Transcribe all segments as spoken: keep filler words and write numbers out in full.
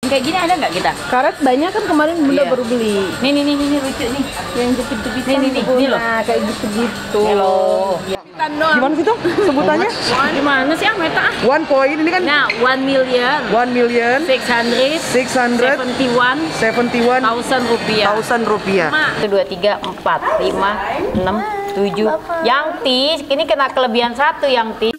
Kayak gini ada nggak kita? Karet banyak kan kemarin Bunda Iya. baru beli. Nih nih nih nih nih, lucu nih. Yang jepit-jepit Nih, nih, nih, ini loh. Nah, kayak gitu-gitu. Halo. Gimana sih tuh sebutannya? Gimana sih ah Meta? One point ini kan Nah, one million. one million Six hundred. six hundred Seventy one. seventy one Thousand rupiah. thousand rupiah. Satu, dua, tiga, empat, lima, enam, tujuh. Yang ti, ini kena kelebihan satu yang ti.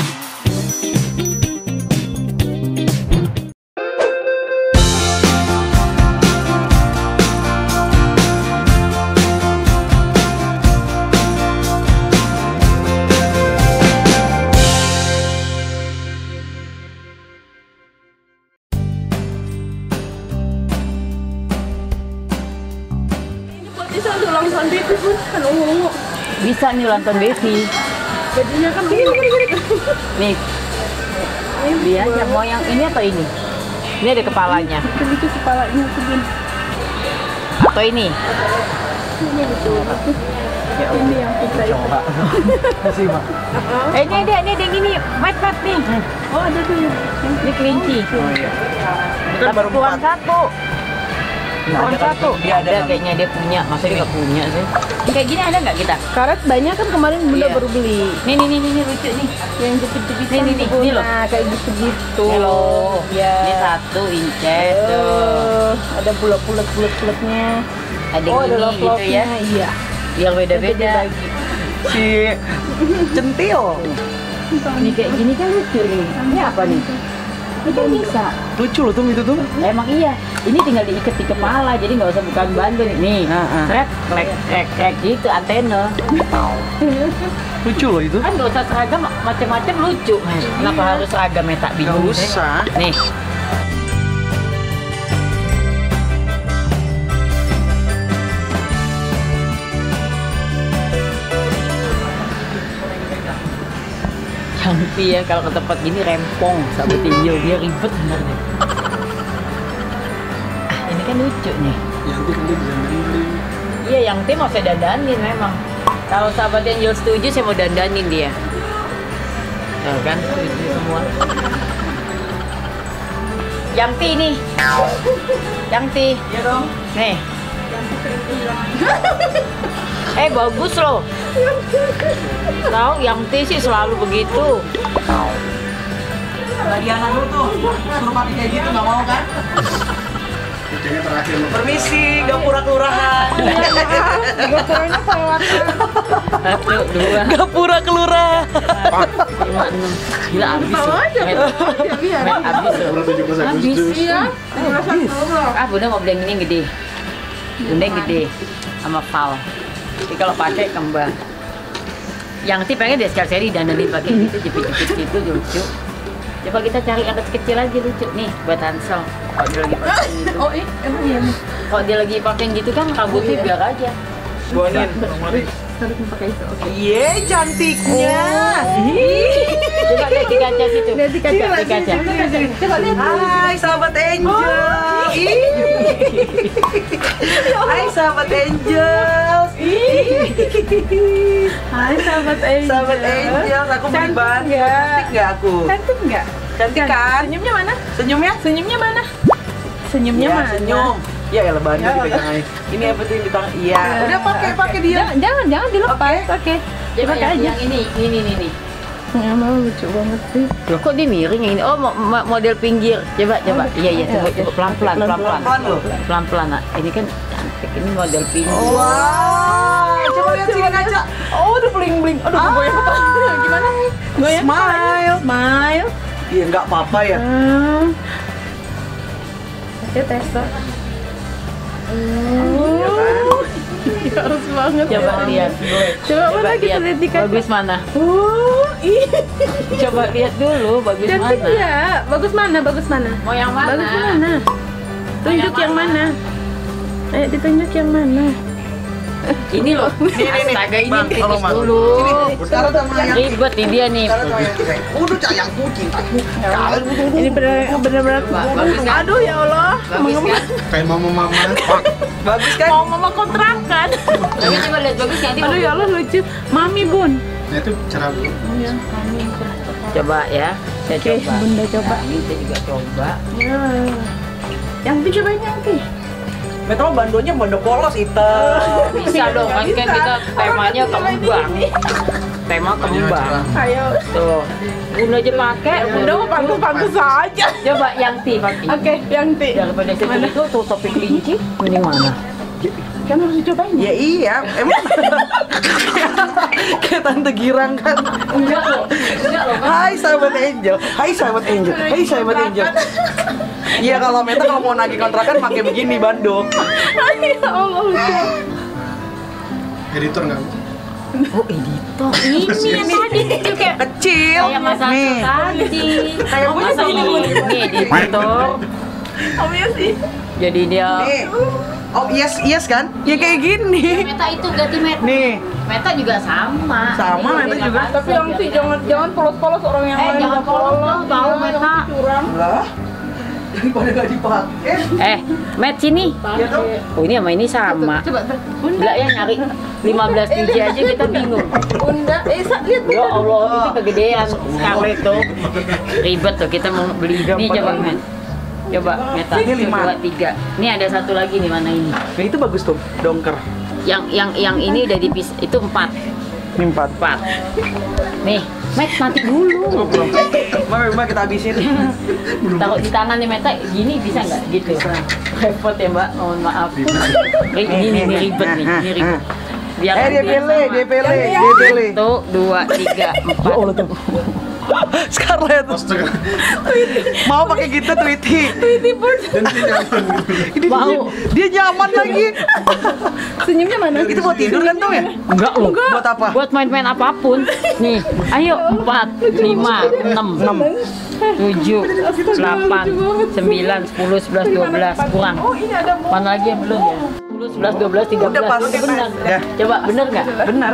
Bisa untuk ulang tahun baby pun kan ungu-ungu. Bisa nih ulang tahun baby. Bajunya kan begini gini gini. Nih. Dia yang mau yang ini atau ini? Ini ada kepalanya. Itu kepalanya begini. Atau ini? Ini gitu. Ini yang kita Coba. Kasih, Pak. Eh ini ada, ini ada yang ini. Mat mat nih. Oh, ada tuh ya. Ini kelinci. Oh iya. Ini kan Tapi baru kurang empat. satu. Nah, Kurang ada kan? satu. Dia ada Ada kan? kayaknya dia punya. Masa dia nggak punya sih? Kayak gini ada nggak kita? Karet banyak kan kemarin Bunda Iya. baru beli. Nih nih nih nih, nih lucu nih. Yang jepit-jepit Nih, nih, nih, ini loh. Nah, kayak gitu-gitu. Halo. Ya. Ini satu inces tuh. Oh, ada bulat-bulat bulat-bulatnya. Ada Oh, yang ada ini gitu love-love-nya. ya. Iya. Biar beda-beda. Si centil. Nih kayak gini kan lucu nih. Ini apa nih? Ini kan bisa. Lucu loh tuh itu tuh. Emang iya. Ini tinggal diikat di kepala, jadi nggak usah bukan bantu nih. Nih, Ah, ah. seret, klek, klek, klek gitu antena. Lucu loh itu. Kan nggak usah seragam, macam-macam lucu. Kenapa harus seragam Meta bingung? Nggak sih? usah. Nih. Cantik ya, kalau ke tempat gini rempong, sahabat tinjau dia ribet sebenarnya. Ah, ini kan lucu nih. Yang itu dia bisa merinding. Iya, yang tim mau saya dandanin memang. Kalau sahabat yang jual setuju, saya mau dandanin dia. Tuh kan, setuju semua. Yang ti nih. Yang ti. Iya dong. Nih. Eh, bagus loh. Tahu, yang ti sih selalu begitu. Bagianan lu tuh suruh pakai kayak gitu nggak mau kan? Permisi, Gapura Kelurahan. Gapuranya kelewatan. Satu, dua, Gapura Kelurahan. lima, enam. Gila, habis Tahu loh. aja. Met, Iya. met, habis loh. Habis. Iya. Ah, Bunda mau beli yang ini yang gede. Bunda yang gede sama Val. Jadi kalau pakai kembang. Yang ti pengen deh sekali seri dandanin pakai gitu, jepit-jepit gitu lucu. Coba kita cari yang kecil lagi lucu nih buat Hansel. Kalau dia lagi pakai gitu. Oh, eh, emang iya. Kalau dia lagi pakai gitu kan rambutnya biar aja. Buanin. Harus pakai itu. Oke. Iya, cantiknya. Coba lihat di kaca situ. Lihat di kaca. Di kaca. Coba lihat. Hai sahabat Angel. Ih. Hai sahabat Angel. Ih. Hai sahabat Angel. Sahabat Angel, aku beli Cantik bahan. nggak? Cantik nggak aku? Cantik nggak? Cantik kan? Senyumnya mana? Senyumnya? Senyumnya mana? Senyumnya Iya, mana? senyum. Ya ya lebaran Ya, dipegang aja. Ini apa tuh yang di tangan? Iya. Ya, Udah pakai oke. pakai dia. Jangan, jangan, jangan dilepas. Oke. Coba Coba yang, aja. yang ini, ini, ini, ini. Ya, mau lucu banget sih. Loh, kok dia miring yang ini? Oh, mo- mo- model pinggir. Coba, coba. Iya, iya, coba, Oke. coba pelan-pelan, pelan-pelan. Pelan loh. Pelan-pelan, nak. Ini kan cantik. Ini model pinggir. Wow. Coba lihat sini kaca. Oh, udah bling-bling. Aduh, Ah. goyang kepala. Gimana? Goyang Smile. Smile. Iya nggak apa-apa ya. Hmm. Oke, Tessa. Iya kan? Harus banget. Coba ya. lihat. Coba mana kita lihat di kaca. Bagus mana? Oh, ih. Coba lihat dulu, bagus Cantik mana? ya. Bagus mana? Bagus mana? Mau yang mana? Bagus mana? Tunjuk yang yang mana? Ayo ditunjuk yang mana? Ini loh. Nih, nih, nih. Astaga, ini Bang, tolong, titis Bang. dulu. Sini, sekarang sama yang Ribet nih dia nih. sekarang sama yang saya. Udah sayangku, cintaku. Kalau Ini benar benar Bagus kan? Aduh ya Allah. Bagus kan? Kayak mama-mama. bagus kan? Mau mama kontrakan. Tapi coba lihat bagus nanti. Aduh ya Allah lucu. Mami Bun. Nah itu cara Coba ya. Saya Oke, coba. Bunda coba. Nah, ini saya juga coba. Ya. Nanti cobain nanti. Metro bandonya bando polos hitam. Bisa dong, kan kan kita temanya kembang. Tema kembang. Ayo. Tuh. Bunda aja pakai. Bunda mau pantas-pantas saja. Coba yang ti pakai. Oke, yang ti. Daripada situ itu tuh topik kelinci, mending mana? Kan harus dicobain. Ya iya, emang kayak tante girang kan. Enggak loh. Enggak loh. Hai sahabat Angel, hai sahabat Angel, hai sahabat Angel. Iya kalau Meta kalau mau nagih kontrakan pakai begini bando. Ya Allah, lucu. Editor nggak? Oh editor. Ini yang tadi kecil kayak Kecil. kayak masa Nih. tadi. Kayak Oh, punya masa begini, ini ini editor. Oh iya sih. Jadi dia Nih. Oh yes yes kan? Ya kayak gini. Meta itu ganti Meta. Nih. Meta juga sama. Sama, Jadi Meta dia juga. nggak Tapi yang bisa, sih dia- jangan jangan polos-polos orang yang Eh, lain. jangan nggak polos, tahu, tahu, Iya, Meta. yang curang. Lah. Daripada nggak dipakai. Eh, Met sini. Ya dong. Oh ini sama ini sama. Coba, Bunda. Enggak ya nyari lima belas biji aja kita bingung. Bunda, eh sa- lihat Ya Bunda. Allah, itu kegedean Scarlett tuh. Ribet tuh kita mau beli. Nih coba Met. Coba Meta. Ini lima. Dua, tiga. Ini ada satu lagi nih mana ini? Nah, itu bagus tuh, dongker. Yang yang yang ini udah dipis itu empat. Ini empat. Empat. Nih, Met nanti dulu. Mama, mama kita habisin. Taruh di tangan nih Meta, gini bisa nggak? Gitu. Repot ya Mbak, mohon maaf. Ri- Ini nih, ini ribet nih, ini ribet. Biar Eh, dia biar pilih, sama. dia pilih, dia pilih. Satu, dua, tiga, empat. Scarlett, Astaga. mau pakai gitu Tweety. Dan dia nyaman. Ini Mau. dia, dia nyaman lagi. Senyumnya mana? Itu buat tidur kan tuh ya? Enggak loh. Buat apa? Buat main-main apapun. Nih, ayo empat, lima, enam, enam, tujuh, delapan, sembilan, sepuluh, sebelas, dua belas kurang. Oh, ini ada mau. Mana lagi yang belum ya? sepuluh, sebelas, dua belas, tiga Udah belas. pas. Udah benar. Ya. Coba bener nggak? Benar.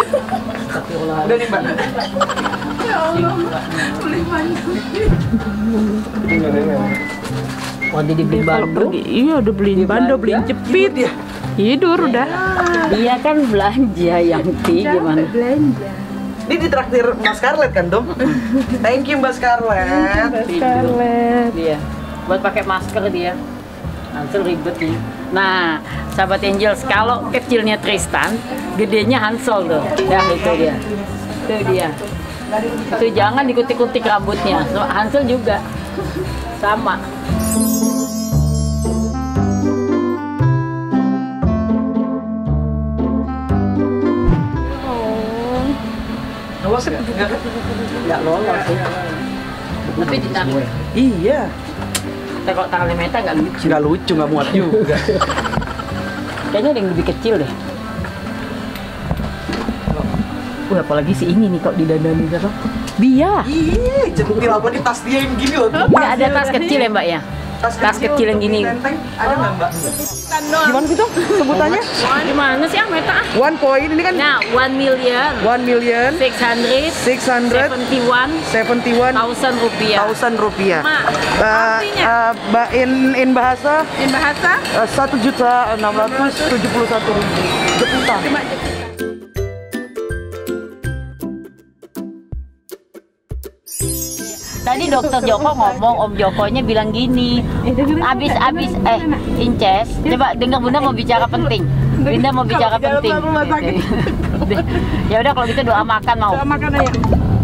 Udah nih, Mbak. Ya Allah. Beli Wah, dia dibeli bando. Iya, udah beliin bando, beliin jepit. Ya. Tidur udah. Dia kan belanja yang ti gimana? Belanja. Ini ditraktir Mbak Scarlett kan, Dom? Thank you Mbak Scarlett. Scarlett. Dia buat pakai masker dia. Hansel ribet nih. Nah, sahabat Angels, kalau kecilnya Tristan, gedenya Hansel tuh. Ya itu dia. Itu dia. Itu jangan dikutik-kutik rambutnya. So, Hansel juga sama. Lolos nggak? Nggak lolos sih. Tapi ditarik. Iya. Tapi kalau tangannya Meta nggak lucu. Nggak lucu, nggak muat juga. Kayaknya ada yang lebih kecil deh. Wah, apalagi si ini nih kok didandani gitu. Dia. Ih, centil apa di tas dia yang gini loh. Nggak ada tas kecil ya Mbak ya? Tas kecil yang gini. Tenteng. Ada nggak Mbak? Gimana gitu sebutannya? Gimana sih ah Meta? One point ini kan Nah, one million one million six hundred six hundred seventy one seventy one thousand rupiah. thousand rupiah. Mak, Eh, artinya? eh, ba- in in bahasa In bahasa? eh, satu juta enam ratus tujuh puluh satu ribu jepitan. Cuma jepit. Tadi dokter Joko ngomong, Om Jokonya bilang gini, abis abis eh Inces, coba dengar Bunda mau bicara penting. Bunda mau bicara Kalau di penting. dalam rumah sakit. Ya udah kalau gitu doa makan mau. Doa makan aja.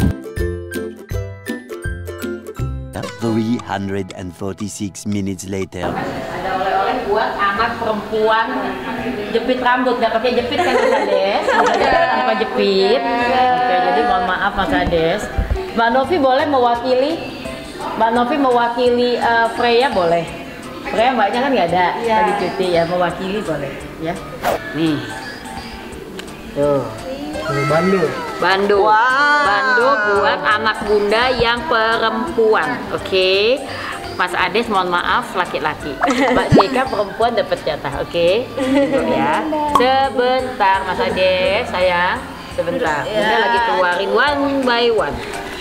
three hundred forty-six minutes later. Ada oleh-oleh buat anak perempuan jepit rambut, nggak pakai jepit kan Mas Ades? Tanpa jepit. Oke, jadi mohon maaf Mas Ades. Mbak Novi boleh mewakili, Mbak Novi mewakili uh, Freya boleh. Freya mbaknya kan nggak ada, lagi cuti ya, mewakili boleh ya. Nih, tuh. Bandul. Bandu, Wow. bandu buat anak bunda yang perempuan, oke? Mas Ades mohon maaf laki-laki, Mbak Jeka perempuan dapat jatah, oke? Tunggu ya, sebentar Mas Ades, sayang, sebentar. Bunda lagi keluarin one by one.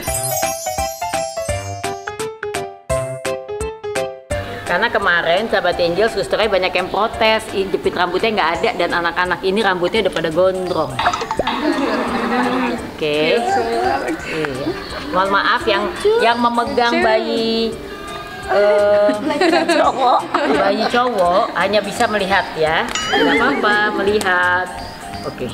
Karena kemarin sahabat Angel susternya banyak yang protes, ini jepit rambutnya nggak ada dan anak-anak ini rambutnya udah pada gondrong. Oke. Iya. Mohon maaf yang yang memegang bayi eh, cowok, bayi cowok hanya bisa melihat ya. Tidak apa-apa melihat. Oke.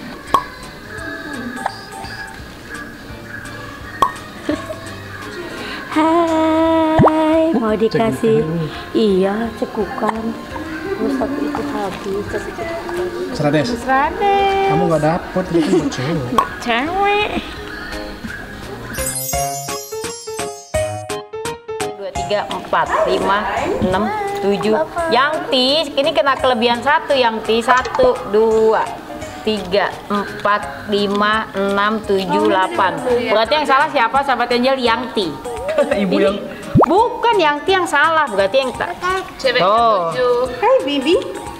Hai, mau dikasih? Iya, cekukan. Terus satu itu habis. Serades. Serades. Kamu nggak dapet, itu kan buat cewek. Cewek. Dua, tiga, empat, lima, enam, tujuh. Yangti, ini kena kelebihan satu. Yangti satu, dua, tiga, empat, lima, enam, tujuh, delapan. Berarti yang salah siapa, sahabat Angel? Yangti. Ibu Ini yang bukan Yangti yang salah, berarti yang tak. Cewek Tuh. ketujuh. Hai Bibi.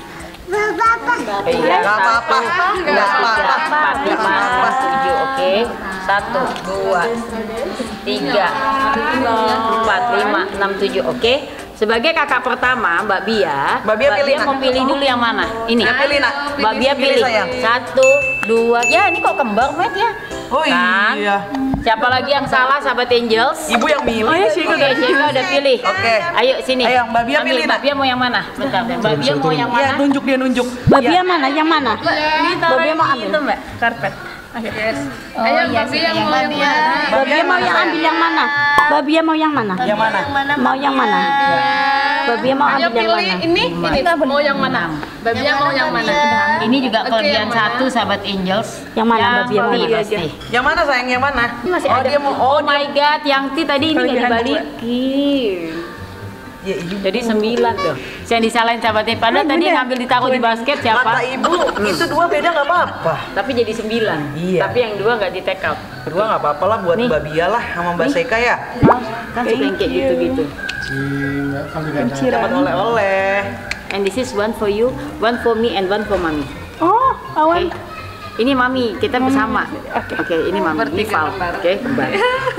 Iya, nggak apa-apa, nggak apa-apa. empat, lima, enam, tujuh, oke. Satu, dua, tiga, empat, lima, enam, tujuh, oke. Sebagai kakak pertama, Mbak Bia, Mbak Bia pilih, Nak. mau pilih dulu yang mana? Ini. Yang pilih, Nak. Mbak Bia Pilih, pilih. sayang. Satu, dua, ya ini kok kembar, Met ya? Oh Kan? iya. Siapa lagi yang salah, sahabat Angels? Ibu yang milih. Oh ya, Sheikha udah pilih. Oke. Ayo sini. Ayo, Mbak Bia Ambil, pilih, Mbak Nak. Bia mau yang mana? Bentar, Mbak Bia mau yang Iya, mana? nunjuk dia nunjuk. Babia mana? Yang mana? Mbak Bia mau ambil. Mbak, karpet. Yes. Ayo Babi yang mau yang mana? Babia mau yang ambil yang mana? Babia mau yang mana? Yang mana? Mau yang mana? Babia mau Ayo ambil yang pilih mana? ini, ini mau yang mana? Babi mau yang mana? Ini juga Oke, kelebihan yang mana? satu, sahabat Angels. Yang mana, Mbak Bia? pasti, Mana? pasti. Yang mana sayang? Yang mana? Ini masih oh, ada. dia mau. Oh my God, Yangti tadi ini nggak Kelebihan dibalikin. Ya, ibu. Jadi sembilan tuh. Yang disalahin sahabatnya. Padahal tadi yang ngambil ditaruh di basket Kata siapa? ibu, itu dua beda nggak apa-apa. Tapi jadi sembilan. Iya. Tapi yang dua nggak di take out. Kedua nggak apa-apa lah buat Nih. Mbak Bia lah sama Mbak Seika ya. Kan suka yang kayak gitu-gitu. Si nggak kan juga ada. Dapat oleh-oleh. And this is one for you, one for me, and one for mommy. Oh, Oke. Ini mami, kita bersama. Oke, ini mami, ini Val. Oke, kembali.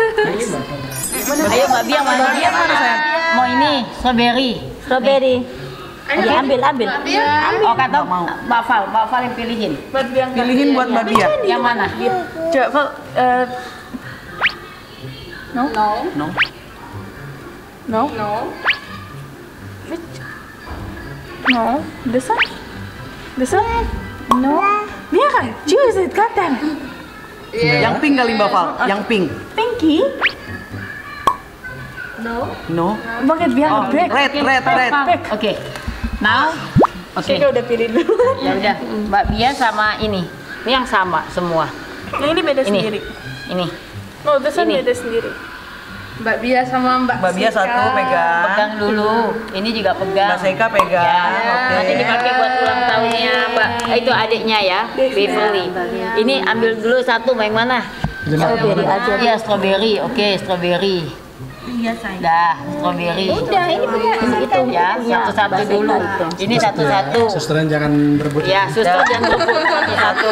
Ayo Mbak Bia mana? Bia mana sayang? Mau ini, strawberry. Strawberry. Ya, ambil, ambil. Oh kata Mbak Val, Mbak Val yang pilihin. Pilihin buat Mbak Bia. Yang mana? coba Val, eh, No. No. no, No. no, this one, this one, no. Dia kan, choose it, kata. Yang pink kali Mbak Val, yang pink. Pinky, No. bakit dia Oh, back? red, red, red. Oke. Now. Oke. Kita udah pilih dulu. Ya udah, Mbak Bia sama ini. Ini yang sama semua. Yang ini beda Ini. sendiri. Ini. No, this one Ini. beda sendiri. Mbak Bia sama Mbak Mbak Bia satu pegang. Pegang dulu. Ini juga pegang. Mbak Seika pegang. Ya, Oke. nanti dipakai buat ulang tahunnya Mbak. Eh, itu adiknya ya, Beverly. Ini ambil dulu satu, mau yang mana? Strawberry aja. Iya, strawberry. Oke, strawberry. Iya, sayang. Dah, strawberry. Udah, ini punya itu ya, satu-satu dulu. Ini satu-satu. Susteran jangan berebut. Ya, suster jangan berebut satu-satu.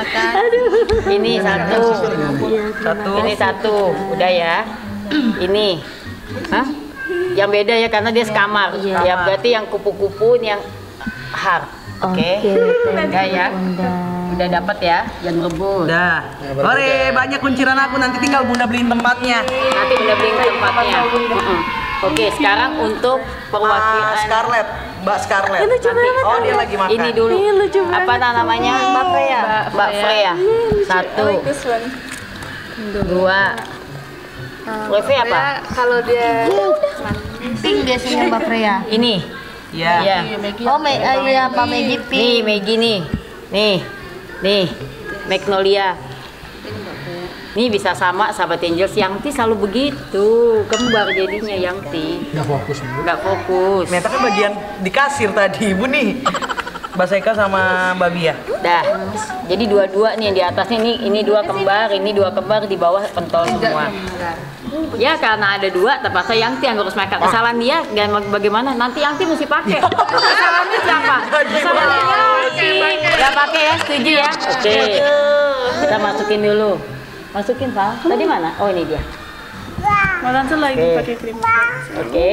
Ini satu. Satu. Ini satu. Udah ya. Ini. Hah? Yang beda ya karena dia sekamar. Ya berarti yang kupu-kupu ini yang har. Oke. Udah ya. Udah dapat ya, jangan berebut. Udah. Ore, banyak kunciran aku nanti tinggal Bunda beliin tempatnya. Nanti udah beli tempatnya. Mm-mm. Oke, sekarang untuk Ah, perwakilan Scarlett, Mbak Scarlett. Nanti, Oh, dia lagi makan. ini dulu. Apa namanya? Mbak Freya. Mbak Freya. Satu, This one. dua. Wifi apa? kalau dia Pink biasanya Mbak Freya. Ini. Iya. Iya. Oh, me, uh, ya, Pak Maggie Nih, Maggie nih. Nih. Nih. Magnolia. Nih bisa sama sahabat Angels. Yangti selalu begitu. Kembar jadinya Yangti. Nggak fokus dulu. Nggak fokus. Ternyata kan bagian di kasir tadi, Ibu nih. Mbak Seika sama Mbak Bia. Dah. Jadi dua-dua nih yang di atasnya ini ini dua kembar, ini dua kembar, di bawah pentol semua. Ya karena ada dua, terpaksa Yangti yang harus makan. Kesalahan dia dan bagaimana? Nanti Yangti mesti pakai. Kesalahannya siapa? Kesalahannya Yangti. Gak pakai ya, setuju ya? Oke. Kita masukin dulu. Masukin Val. Tadi mana? Oh ini dia. Mau langsung lagi Oke. pakai krim. Oke.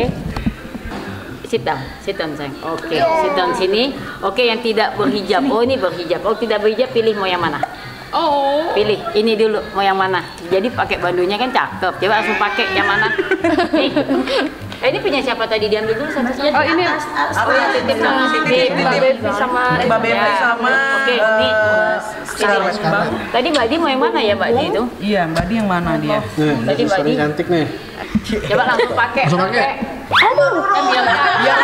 Sit down, sit down sayang. Oke, sit down sini. Oke, yang tidak berhijab. Oh ini berhijab. Oh tidak berhijab, pilih mau yang mana? oh Pilih, ini dulu mau yang mana. Jadi pakai bandonya kan cakep. Coba langsung pakai yang mana? Nih, Eh ini punya siapa tadi diambil dulu sama siapa? Oh ini Oh yang titip sama titip Mbak Bevi sama Mbak Bevi sama Oke, ini eh, Scarlett. Tadi Mbak Di mau yang mana ya Mbak Di itu? Iya, Mbak Di yang mana dia? Nih, Tadi Mbak suaranya Di. cantik nih. Coba langsung pakai. Langsung pakai. Aduh, kan biar Biar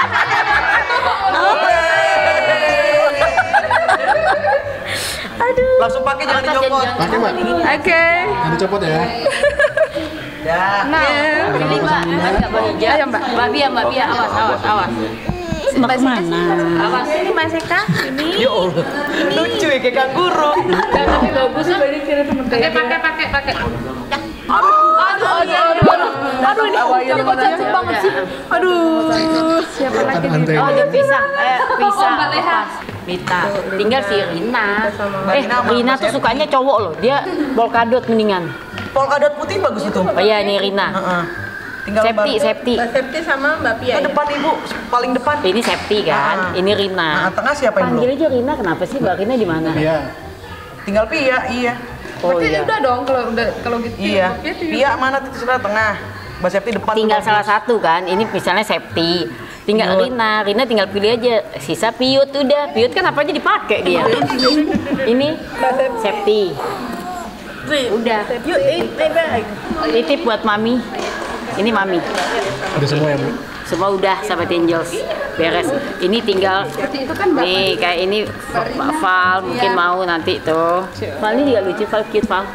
Aduh. langsung pakai jangan dicopot. Pakai, Mbak. Oke. Jangan dicopot ya. Ya. Nah, Pilih Mbak, kan nggak boleh hijau. Ayo, Mbak. Mbak Bia, Mbak Bia, awas, awas, awas. Mau kemana? Awas. ini Mbak Seka. Ini. Ya Allah. Lucu ya kayak kanguru. Tapi bagus sih balik kiri temen Pakai pakai pakai pakai. Aduh, aduh, aduh, aduh, aduh, ini cocok cocok banget sih. Aduh, siapa lagi nih? Anteng. Oh, ada pisang. Eh, pisang. Mbak Leha. Mita. Tinggal si Rina. Mbak Eh, Rina sama Rina Mbak tuh Septi. sukanya cowok loh. Dia polkadot mendingan. Polkadot putih bagus itu. Oh iya, ini Rina. Heeh. Tinggal Septi, Mbak- Septi. Mbak Septi sama Mbak Pia. Ke depan Ibu, paling depan. Ini Septi kan, Ah. ini Rina. Nah, tengah siapa yang Panggil belum? aja Rina, kenapa sih Mbak Rina di mana? Iya. Tinggal Pia, iya. Oh Berarti iya. udah dong kalau udah kalau gitu. Iya. Mbak Pia Pia mana terserah tengah. Mbak Septi depan. Tinggal tuh salah bagus. satu kan, ini misalnya Septi. Tinggal Rina, Rina tinggal pilih aja. Sisa Piut udah. Piut kan apa aja dipakai dia. Ini Septi. Udah. Yuk, eat my bag. Titip buat Mami. Ini Mami. Udah semua ya, Bu. Semua udah sahabat Angels. Beres. Ini tinggal nih kayak ini Val mungkin mau nanti tuh. Val ini juga lucu, Val cute Val.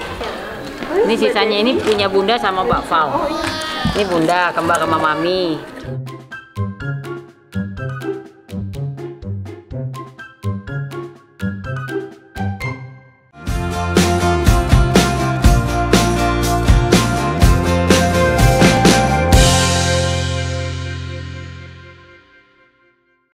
Ini sisanya ini punya Bunda sama Mbak Val. Ini Bunda kembar sama Mami.